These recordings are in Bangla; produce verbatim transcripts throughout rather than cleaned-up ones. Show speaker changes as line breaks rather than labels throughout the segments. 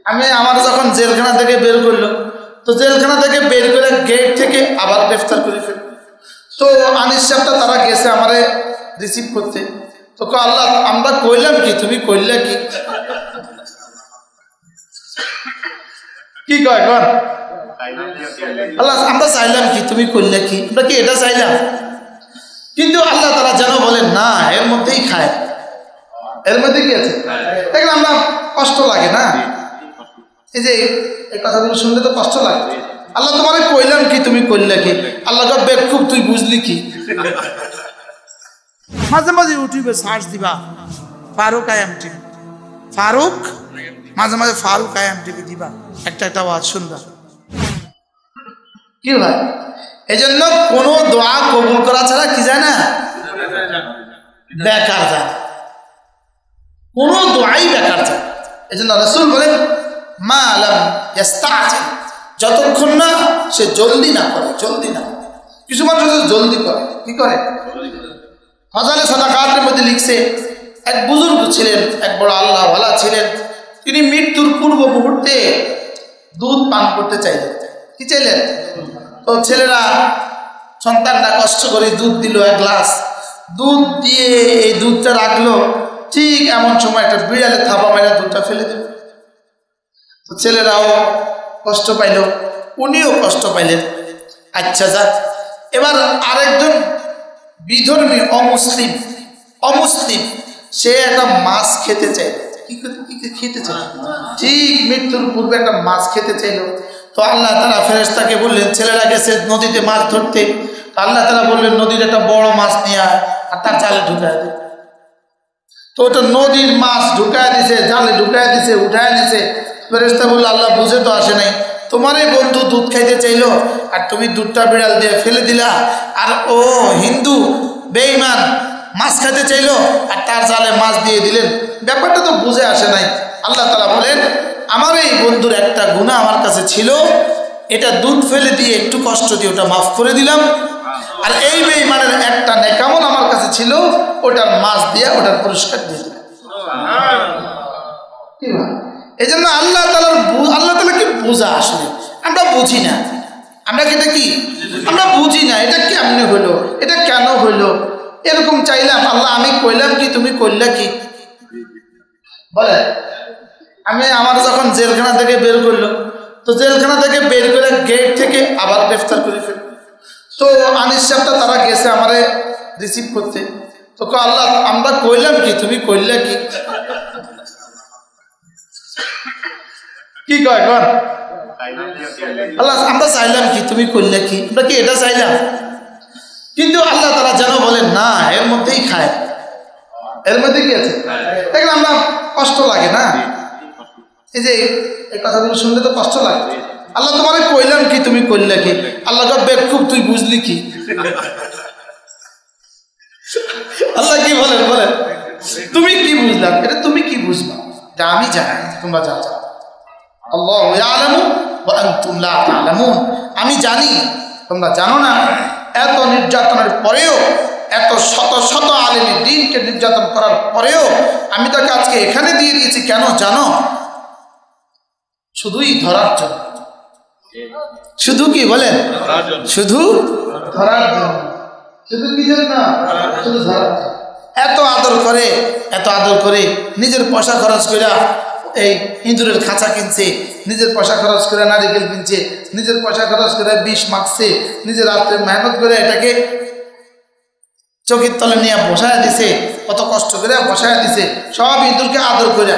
আমি আমার যখন জেলখানা থেকে বের করলো, তো জেলখানা থেকে বের করে গেট থেকে আবার গ্রেফতার করে ফেলল। তো আনিস সাহেবটা তারা গেছে আমারে রিসিভ করতে। তো আল্লাহ আমরা কইলাম কি, তুমি কইলে কি কি কয় কর আল্লাহ, আমরা চাইলাম কি, তুমি করলে কি, আমরা কি এটা চাইলাম? কিন্তু আল্লাহ তাআলা যেন বলেন না, এর মধ্যেই খায়, এর মধ্যে কি আছে। দেখলাম আমরা কষ্ট লাগে না, এই যে এই কথাগুলো শুনলে তো কষ্ট লাগে। আল্লাহ তোমারে কইলাম কি, তুমি করলে কি, আল্লাহ বেকুব তুই বুঝলি কি। মাঝে মাঝে ইউটিউবে সার্চ দিবা ফারুক আয়াম টিভি, ফারুক মাঝে মাঝে ফারুক আয়াম টিভি দিবা, একটা একটা আওয়াজ শুনবা। কি ভাই, এই জন্য কোনো দোয়া কবুল করা ছাড়া কি যায় না, বেকার যায়, কোনো দোয়াই বেকার যায়। এই জন্য রাসূল বলেন মা লাম ইস্তাজিল, যতক্ষণ না সে জলদি না করে, জলদি না। কিছু মানুষ জলদি করে, কি করে, ফাজালে সাদাকাতের মধ্যে লিখছে এক বুজুর্গ ছিলেন, এক বড় আল্লাহ ওয়ালা ছিলেন, তিনি মৃত্যুর পূর্ব মুহূর্তে দুধ পান করতে চাইলেন। কি চাইলেন? তো ছেলেরা সন্তানরা কষ্ট করে দুধ দিল, এক গ্লাস দুধ দিয়ে এই দুধটা রাখলো, ঠিক এমন সময় একটা বিড়ালে থাবা মেরে দুধটা ফেলে দিল। তো ছেলেরাও কষ্ট পাইল, উনিও কষ্ট পাইলেন। আচ্ছা যাক, এবার আরেকজন বিধর্মী অমুসলিম অমুসলিম সে একটা মাছ খেতে চাইল। কি খেতে চাইল? ঠিক মৃত্যুর পূর্বে একটা মাছ খেতে চাইল। তো আল্লাহ তাআলা ফেরেশতাকে বললেন, ছেলেরা গেছে নদীতে মাছ ধরতে, আল্লাহ তাআলা বললেন নদীর একটা বড় মাছ নিয়ে আয় আর তার জালে ঢুকায় দে। তো ওটা নদীর মাছ ঢুকায় দিছে, জালে ঢুকায় দিছে, উঠায় দিছে। ফেরেশতা বলল আল্লাহ বুঝে তো আসে নাই, তোমারই বন্ধু দুধ খাইতে চাইলো আর তুমি দুধটা বিড়াল দিয়ে ফেলে দিলা, আর ও হিন্দু বেঈমান মাছ খাইতে চাইলো আর তার জালে মাছ দিয়ে দিলেন, ব্যাপারটা তো বুঝে আসে নাই। আল্লাহ তাআলা বলেন আমার এই বন্ধুর একটা গুনাহ আমার কাছে ছিল, এটা দুধ ফেলে দিয়ে একটু কষ্ট দিয়ে ওটা মাফ করে দিলাম, আর এই বেঈমানের একটা নেকামল আমার কাছে ছিল, ওটার মাছ দিয়ে ওটার পুরস্কার দিয়ে দিলাম। এই জন্য আল্লাহ তাআলার আল্লাহ তাআলাকে বোঝা আসলে আমরা বুঝি না, আমরা কি এটা কি আমরা বুঝি না, এটা কেমনে হইলো, এটা কেন হইলো, এরকম চাইলাম আল্লাহ আমি কইলাম কি, তুমি কইলে কি। বলে আমি আমার যখন জেলখানা থেকে বের করলো, তো জেলখানা থেকে বের করে গেট থেকে আবার গ্রেফতার করে ফেলল। তো আনিস সাহেবটা তারা গেছে আমারে রিসিভ করতে। তো আল্লাহ আমরা কইলাম কি, তুমি কইলে কি কি কয় কর আল্লাহ, আমরা চাইলাম কি, তুমি করলে কি, আমরা কি এটা চাইলাম? কিন্তু আল্লাহ তাআলা যেন বলেন না, এর মধ্যেই খায়, এর মধ্যে কি আছে। দেখলাম আমরা কষ্ট লাগে না, এই যে এই কথাগুলো শুনলে তো কষ্ট লাগে। আল্লাহ তোমারে কইলাম কি, তুমি করলে কি, আল্লাহ বেকুব তুই বুঝলি কি। আল্লাহ কি বলেন বলেন তুমি কি বুঝলাম, এটা তুমি কি বুঝবা, এটা আমি জানি, তোমরা যা জানো। আল্লাহু ইয়ালামু ওয়া আনতুম লা তা'লামুন, আমি জানি তোমরা জানো না। এত নির্যাতনের পরেও, এত শত শত আলেমের দ্বীনকে নির্যাতন করার পরেও আমি তাকে আজকে এখানে দিয়ে দিয়েছি, কেন জানো? শুধুই ধরার জন্য। শুধু কি বলেন? শুধু ধরার জন্য। শুধু কি জন্য? শুধু ধরার জন্য। এত আদর করে, এত আদর করে নিজের পয়সা খরচ করে এই ইঁদুরের খাঁচা কিনছে, নিজের পয়সা খরচ করে নারিকেল কিনছে, নিজের পয়সা খরচ করে বিষ মাখছে, নিজের রাত্রে মেহনত করে এটাকে চকির তলে নিয়ে বসায় দিছে, কত কষ্ট করে বসায় দিছে, সব ইঁদুরকে আদর করে।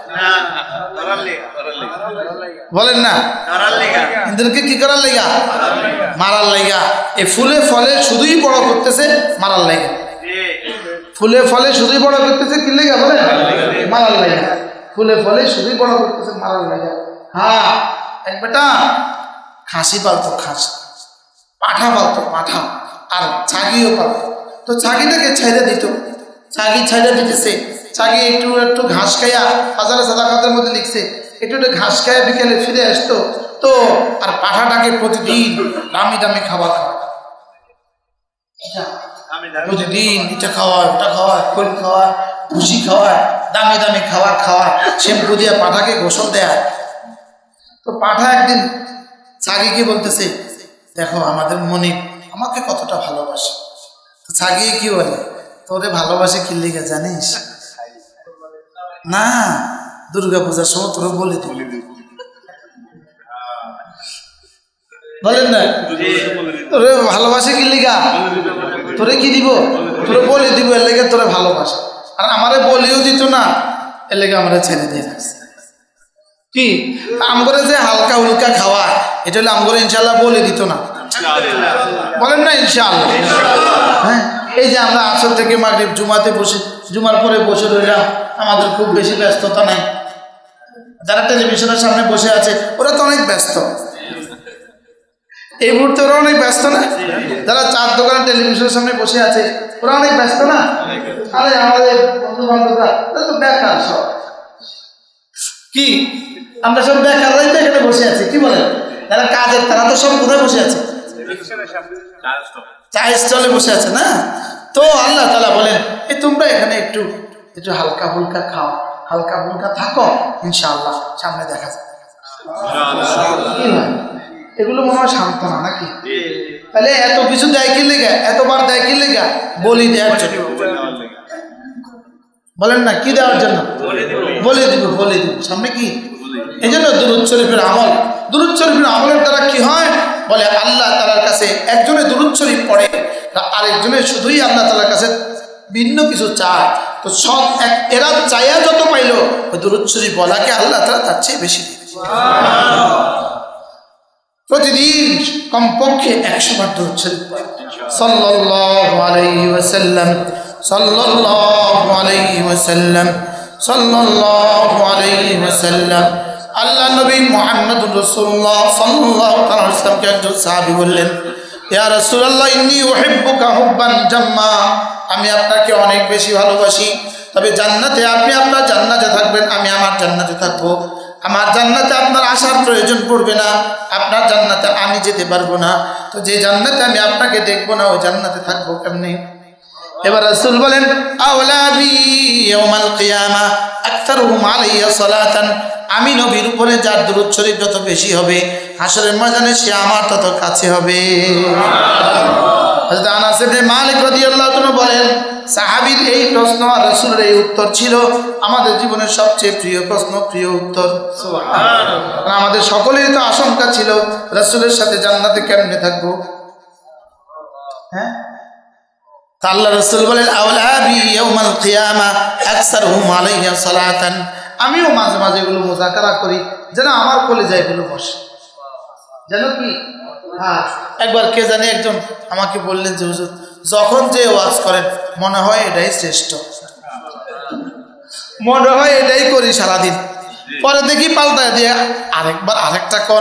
বলেন না, ইঁদুরকে কি করার লেগা? মারার লেগা। এই ফুলে ফলে শুধুই বড় করতেছে মারার লেগা। ফুলে ফলে শুধুই বড় করতেছে কি লেগা? বলেন মারার লেগা। ফুলে ফলে শুধুই বড় করতেছে মারার লেগা। হ্যাঁ, এক বেটা খাসি পালতো, খাসি, পাঠা পালতো, পাঠা, আর ছাগিও পালতো। তো ছাগিটাকে ছেড়ে দিত, ছাগি ছেড়ে দিতেছে, ছাগি একটু একটু ঘাস খাইয়া, হাজারে সাদাকাতের মধ্যে লিখছে, একটু একটু ঘাস খাইয়া বিকেলে ফিরে আসতো। তো আর পাঠাটাকে প্রতিদিন দামি দামি খাবার খাওয়ায়, প্রতিদিন এটা খাওয়ায়, ওটা খাওয়ায়, খোল খাওয়ায়, ভুসি খাওয়ায়, দামি দামি খাবার খাওয়ায়, শ্যাম্পু দিয়ে পাঠাকে গোসল দেয়। তো পাঠা একদিন ছাগিকে বলতেছে, দেখো আমাদের মনিব আমাকে কতটা ভালোবাসে। ছাগিয়ে কি বলে, তোরে ভালোবাসে কি লিগে জানিস? না, দুর্গা পূজার সময় তোরে বলে দিবি, বলেন না, তোরে ভালোবাসে কি লিগা, তোরে কি দিব, তোরে বলে দিব, এর লেগে তোরে ভালোবাসে। আর আমারে বলিও দিত না, এর লেগে আমরা ছেড়ে দিয়ে রাখছি। কি আমগরে যে হালকা উল্কা খাওয়া, এটা হলে আমগরে ইনশাল্লাহ বলে দিত না, বলেন না ইনশাআল্লাহ। হ্যাঁ, এই যে আমরা আসর থেকে মাগরিব জুমাতে বসে, জুমার পরে বসে রইলাম, আমাদের খুব বেশি ব্যস্ততা নাই। যারা টেলিভিশনের সামনে বসে আছে ওরা তো অনেক ব্যস্ত, এই মুহূর্তে ওরা অনেক ব্যস্ত না? যারা চার দোকানে টেলিভিশনের সামনে বসে আছে ওরা অনেক ব্যস্ত না? আরে আমাদের বন্ধু বান্ধবরা তো বেকার সব। কি আমরা সব বেকাররাই তো এখানে বসে আছি, কি বলেন? যারা কাজের তারা তো সব কোথায় বসে আছে? চায়ের স্টলে বসে আছে না? তো আল্লাহ তাআলা বলেন, এই তোমরা এখানে একটু একটু হালকা ফুলকা খাও, হালকা ফুলকা থাকো, ইনশাআল্লাহ সামনে দেখা যাবে। এগুলো মনে হয় সান্ত্বনা নাকি? তাহলে এত কিছু দেয় কি লেগা, এতবার দেয় কি লেগা? বলি দেওয়ার জন্য, বলেন না, কি দেওয়ার জন্য? বলে দিব, বলে দিব সামনে কি। এই জন্য দুরূদ শরীফের আমল, দুরূদ শরীফের আমলের দ্বারা কি হয় বলে, আল্লাহ তাআলার কাছে একজনে দুরূদ শরীফ পড়ে, আরেকজনের শুধুই আল্লাহ তাআলার কাছে ভিন্ন কিছু চায়, তো সব এক এরা চাইয়া যত পাইলো ওই দুরূদ শরীফ বলাকে আল্লাহ তাআলা তার চেয়ে বেশি দিবে। প্রতিদিন কমপক্ষে একশো বার দুরূদ শরীফ পড়ে, সাল্লাল্লাহু আলাইহি ওয়াসাল্লাম, সাল্লাল্লাহু আলাইহি ওয়াসাল্লাম, সাল্লাল্লাহু আলাইহি ওয়াসাল্লাম। আল্লাহ নবী মুহাম্মদুর রাসূলুল্লাহ সাল্লাল্লাহু আলাইহি ওয়াসাল্লামকে একজন সাহাবী বললেন, ইয়া রাসূলুল্লাহ ইন্নী উহিব্বুকা হুব্বান জাম্মা, আমি আপনাকে অনেক বেশি ভালোবাসি, তবে জান্নাতে আপনি আপনার জান্নাতে থাকবেন, আমি আমার জান্নাতে থাকবো। আমার জান্নাতে আপনার আসার প্রয়োজন পড়বে না, আপনার জান্নাতে আমি যেতে পারবো না, তো যে জান্নাতে আমি আপনাকে দেখবো না ওই জান্নাতে থাকবো কেমনে? এবার রাসূল বলেন, আওলাবি ইয়াউমাল কিয়ামা আকতারুহুম আলাইয়া সালাতান, আমি নবীর উপরে যার দুরূদ শরীফ যত বেশি হবে হাশরের ময়দানে সে আমার তত কাছে হবে। হযরত আনাস ইবনে মালিক রাদিয়াল্লাহু তাআলা বলেন, সাহাবীর এই প্রশ্ন আর রাসূলের এই উত্তর ছিল আমাদের জীবনের সবচেয়ে প্রিয় প্রশ্ন, প্রিয় উত্তর। সুবহানাল্লাহ। আমাদের সকলেরই তো আশঙ্কা ছিল রাসূলের সাথে জান্নাতে কেমনে থাকবো। হ্যাঁ, আল্লাহ রাসূল বলেন, আওলাবি ইয়াউমাল কিয়ামা আকসারহুম আলাইয়া সালাতান, আমিও মাঝে মাঝে এগুলো মুযাকারা করি যেন আমার কলিজায় এগুলো বসে, যেন কি। হ্যাঁ, একবার কে জানি একজন আমাকে বললেন যে হুজুর যখন যে ওয়াজ করেন মনে হয় এটাই শ্রেষ্ঠ, মনে হয় এটাই করি সারাদিন, পরে দেখি পাল্টায় দিয়ে আরেকবার আরেকটা কর।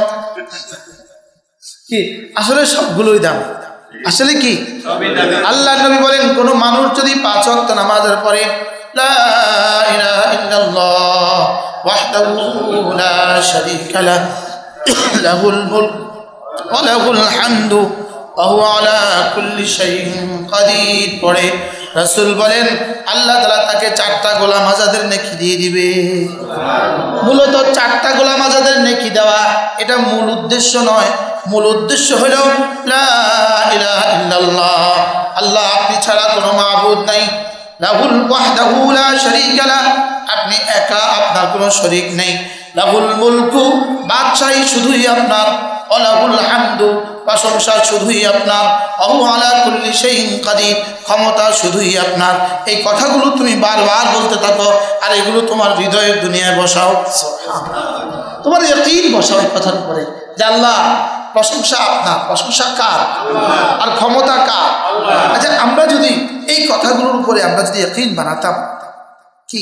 কি আসলে সবগুলোই দাম, আসলে কি আল্লাহ নবী বলেন, কোন মানুষ যদি পাঁচ ওয়াক্ত নামাজের পরে লা ইলাহা ইল্লাল্লাহ ওয়াহদাহু লা শারীকা লাহু লাহুল মুলক ওয়া লাহুল হামদু ওয়া হুয়া আলা কুল্লি শাইইন কাদির পড়ে, রাসূল বলেন আল্লাহ তাআলা তাকে চারটা গোলাম আজাদের নেকি দিয়ে দিবে। মূলত চারটা গোলাম আজাদের নেকি দেওয়া এটা মূল উদ্দেশ্য নয়, মূল উদ্দেশ্য হলো লা ইলাহা ইল্লাল্লাহ, আল্লাহ আপনি ছাড়া কোনো মাবুদ নাই, লাহুল ওয়াহদাহু লা শারীকা লাহু, আপনি একা, আপনার কোনো শরীক নেই, লাহুল মুলকু, বাদশাহী শুধুই আপনার, ওয়া লাহুল হামদু, প্রশংসা শুধুই আপনার, ওয়া হুয়া আলা কুল্লি শাইইন কাদির, ক্ষমতা শুধুই আপনার। এই কথাগুলো তুমি বারবার বলতে থাকো আর এগুলো তোমার হৃদয়ের দুনিয়ায় বসাও, সুবহানাল্লাহ, তোমার ইয়াকিন বসাও এই কথার উপরে যে আল্লাহ প্রশংসা আপনার, প্রশংসা কার আর ক্ষমতা কার। আচ্ছা, আমরা যদি এই কথাগুলোর উপরে আমরা যদি ইয়াকিন বানাতাম, কি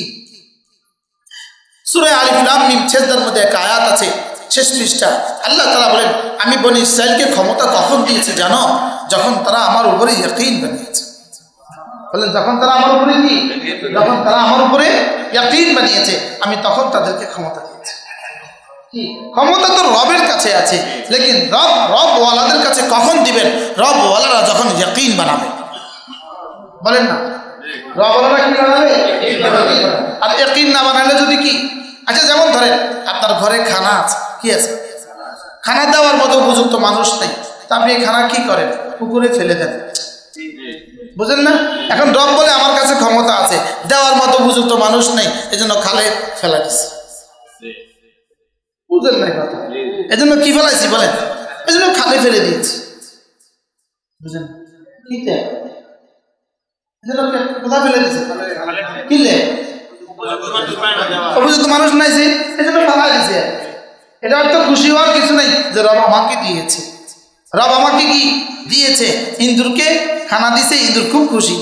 সূরা আলিফ লাম মিম ছেদার মধ্যে এক আয়াত আছে, শেষ পৃষ্ঠা, আল্লাহ তাআলা বলেন আমি বনি ইসরাইলকে ক্ষমতা কখন দিয়েছি জানো? যখন তারা আমার উপরে ইয়াকিন বানিয়েছে। বলেন যখন তারা আমার উপরে কি, যখন তারা আমার উপরে ইয়াকিন বানিয়েছে আমি তখন তাদেরকে ক্ষমতা দিয়েছি। ক্ষমতা তো রবের কাছে আছে, লেকিন রব রব ওয়ালাদের কাছে কখন দিবেন? রব ওয়ালারা যখন ইয়াকিন বানাবে। বলেন না, রব ওয়ালারা কি বানাবে? আর ইয়াকিন না বানালে যদি কি, আচ্ছা যেমন ধরেন আপনার ঘরে খানা আছে, কি আছে? খানা দেওয়ার মতো উপযুক্ত মানুষ নেই, তা আপনি এই খানা কি করেন? পুকুরে ফেলে দেন। বুঝেন না? এখন রব বলে আমার কাছে ক্ষমতা আছে, দেওয়ার মতো উপযুক্ত মানুষ নেই, এজন্য খালে ফেলা দিচ্ছে। বুঝেন না কথা? এজন্য কি ফেলাইছি বলেন? এজন্য খালে ফেলে দিয়েছি। বুঝেন কি কোথায় ফেলে দিচ্ছে? কিনলে উপযুক্ত মানুষ নাই যে, এজন্য ফেলাই দিছে। এটা তো খুশি হওয়ার কিছু নেই যে রব আমাকে দিয়েছে, রব আমাকে কি দিয়েছে? ইন্দুরকে খানা দিছে, ইন্দুর খুব খুশি।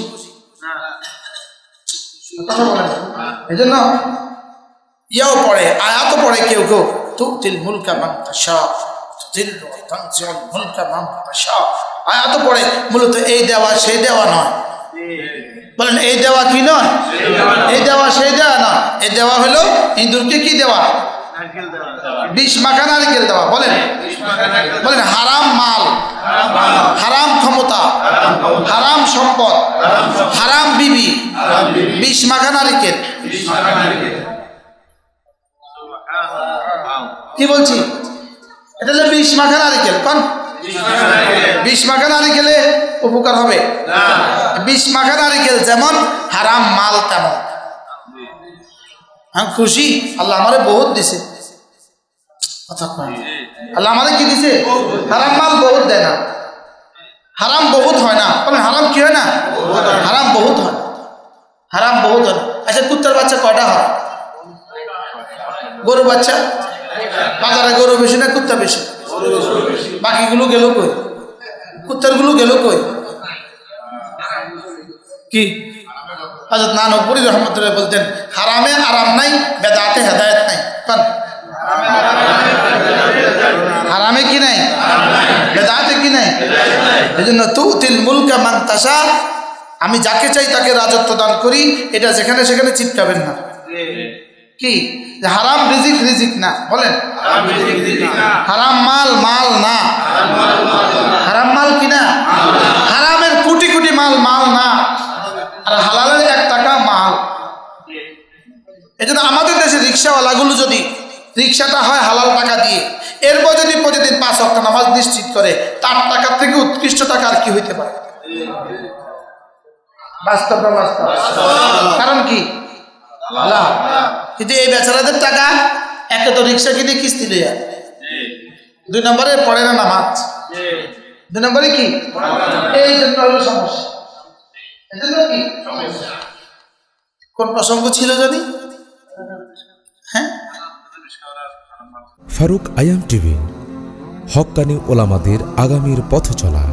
কথা বলেন। এই জন্য ইয়াও পড়ে, আয়াতও পড়ে কেউ কেউ, তুতিল মুলকা মান তাশা তুযিল্লু ওয়া তানজিউল মুলকা মান তাশা। আয়াতও পড়ে, মূলত এই দেওয়া সেই দেওয়া নয়। বলেন এই দেওয়া কি নয়? এই দেওয়া সেই দেওয়া নয়। এই দেওয়া হলো ইন্দুরকে কি দেওয়া? বিষ মাখা নারকেল দেওয়া। বলেন বলেন হারাম মাল, হারাম ক্ষমতা, হারাম সম্পদ, হারাম বিবি, বিষ মাখা নারকেল। কি বলছি? এটা হলো বিষ মাখা নারকেল। কোন বিষ মাখা নারকেলে উপকার হবে? বিষ মাখা নারকেল যেমন, হারাম মাল তেমন। হ্যাঁ খুশি, আল্লাহ আমারে বহুত দিছে। আল্লাহ আমাদের কি দিছে? হারাম মাল বহুত দেয় না, হারাম বহুত হয় না। হারাম কি হয় না? হারাম বহুত হয়, হারাম বহুত হয়। আচ্ছা কুত্তার বাচ্চা কয়টা হয়? গরু বাচ্চা। বাজারে গরু বেশি না কুত্তা বেশি? বাকিগুলো গেল কই? কুত্তার গুলো গেল কই? কি হযরত নানপুরি রহমতুল্লাহ বলতেন, হারামে আরাম নাই, বেদাতে হেদায়েত নাই। কোন হারামে কি নাই, বেদাতে কি নাই? এজন্য তুতিল মুলকা মান তাশা, আমি যাকে চাই তাকে রাজত্ব দান করি। এটা যেখানে সেখানে চিৎকাবেন না। কি হারাম রিজিক রিজিক না? বলেন হারাম মাল মাল না। হারাম মাল কি না? হারামের কোটি কোটি মাল মাল না, আর হালালের এক টাকা মাল। এজন্য আমাদের দেশে রিক্সাওয়ালাগুলো যদি রিক্সাটা হয় হালাল টাকা দিয়ে, এরপর যদি প্রতিদিন পাঁচ ওয়াক্ত নামাজ নিশ্চিত করে, তার টাকার থেকে উৎকৃষ্ট টাকা আর কি হইতে পারে? বাস্তব না বাস্তব? কারণ কি? আল্লাহ। কিন্তু এই বেচারাদের টাকা, একে তো রিক্সা কিনে কিস্তি লইয়া, দুই নম্বরে পড়ে না নামাজ, দুই নম্বরে কি? এই জন্য হলো সমস্যা। এই জন্য কি কোন প্রসঙ্গ ছিল জানি? হ্যাঁ,
ফারুক আয়াম টিভি, হক্কানি ওলামাদের আগামীর পথ চলা।